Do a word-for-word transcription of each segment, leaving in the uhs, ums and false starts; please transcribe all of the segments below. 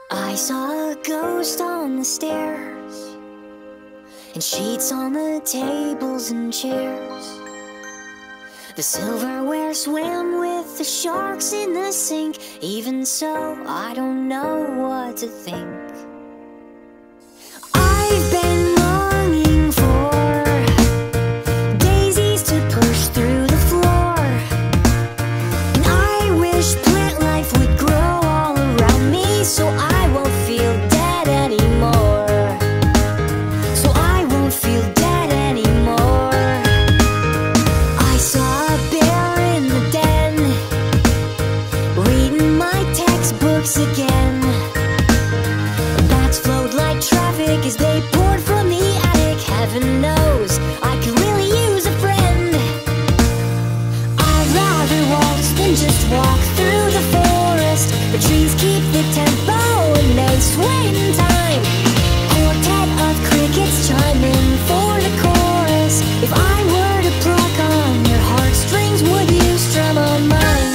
I saw a ghost on the stairs, and sheets on the tables and chairs. The silverware swam with the sharks in the sink. Even so, I don't know what to think. I've been longing for daisies to push through the floor, and I wish plant life would grow all around me, so I won't feel dead anymore. So I won't feel dead anymore. I saw a bear in the den, reading my textbooks again. Bats flowed like traffic as they poured from the attic. Heaven knows I could really use a friend. I'd rather waltz than just walk through the forest. The trees keep the tempo and they sway in time. Quartet of crickets chiming for the chorus. If I were to pluck on your heartstrings, would you strum on mine?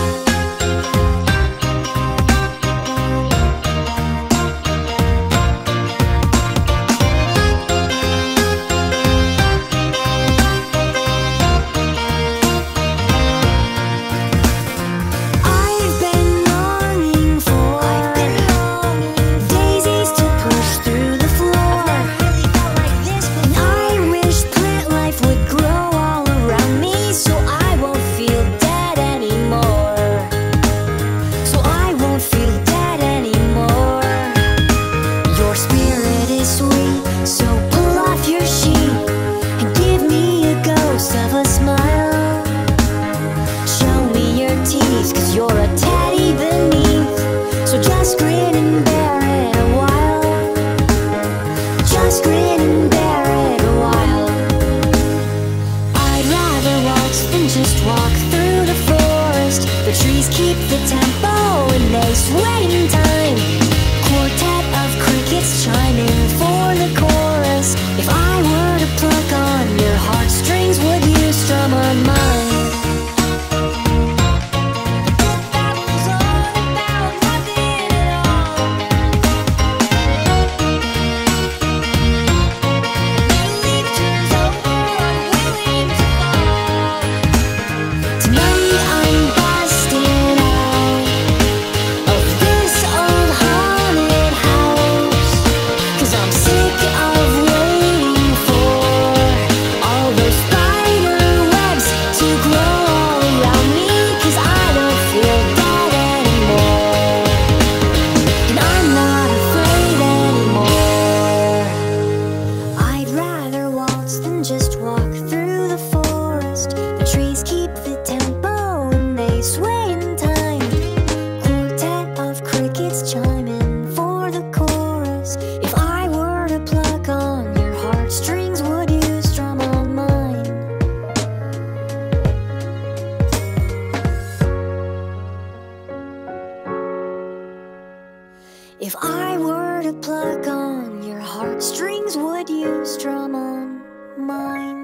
I've been longing for daisies to push through the floor, and I wish plant life would grow all around me, so I won't feel dead anymore. So I won't feel dead anymore. Your spirit is sweet, so pull off your sheet and give me a ghost of a smile. Show me your teeth, cause you're a teddy beneath. So just grin and bear it a while. Just grin and bear it a while. I'd rather waltz than just walk through the forest. The trees keep the tempo and they sway in time. Quartet of crickets chiming for the chorus. If I were to pluck on your heartstrings, would you strum on mine? That was all about nothing at all. New leaf turns over, unwilling to fall. Tonight I'm busting out of this old haunted house, cause I'm sick of waiting for all those spider webs to grow all around me, cause I don't feel dead anymore, and I'm not afraid anymore. I'd rather waltz than just walk through the forest. The trees keep the tempo and they sway in time. Quartet of crickets chiming for the chorus. If I were to pluck on your heartstrings, would you strum on mine? If I were to pluck on your heartstrings, would you strum on mine?